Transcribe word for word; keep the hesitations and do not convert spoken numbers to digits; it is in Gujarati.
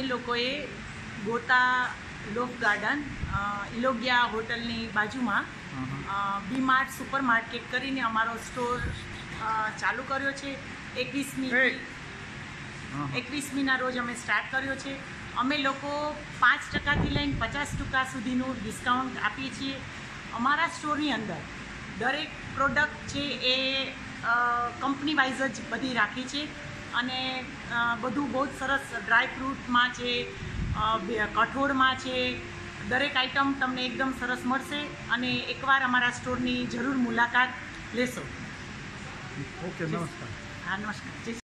લોકોએ ગોતા લોફ ગાર્ડન ઇલોગિયા હોટલની બાજુમાં બી માર્ટ સુપર માર્કેટ કરીને અમારો સ્ટોર ચાલુ કર્યો છે. એકવીસમી એકવીસમીના રોજ અમે સ્ટાર્ટ કર્યો છે. અમે લોકો પાંચ ટકાથી લઈને પચાસ ટકા સુધીનું ડિસ્કાઉન્ટ આપીએ છીએ. અમારા સ્ટોરની અંદર દરેક પ્રોડક્ટ છે એ કંપની વાઇઝ જ બધી રાખી છે અને બધું બહુ જ સરસ ડ્રાય ફ્રૂટમાં છે, કઠોળમાં છે, દરેક આઈટમ તમને એકદમ સરસ મળશે અને એકવાર અમારા સ્ટોરની જરૂર મુલાકાત લેશો. ઓકે, નમસ્કાર. હા, નમસ્કાર.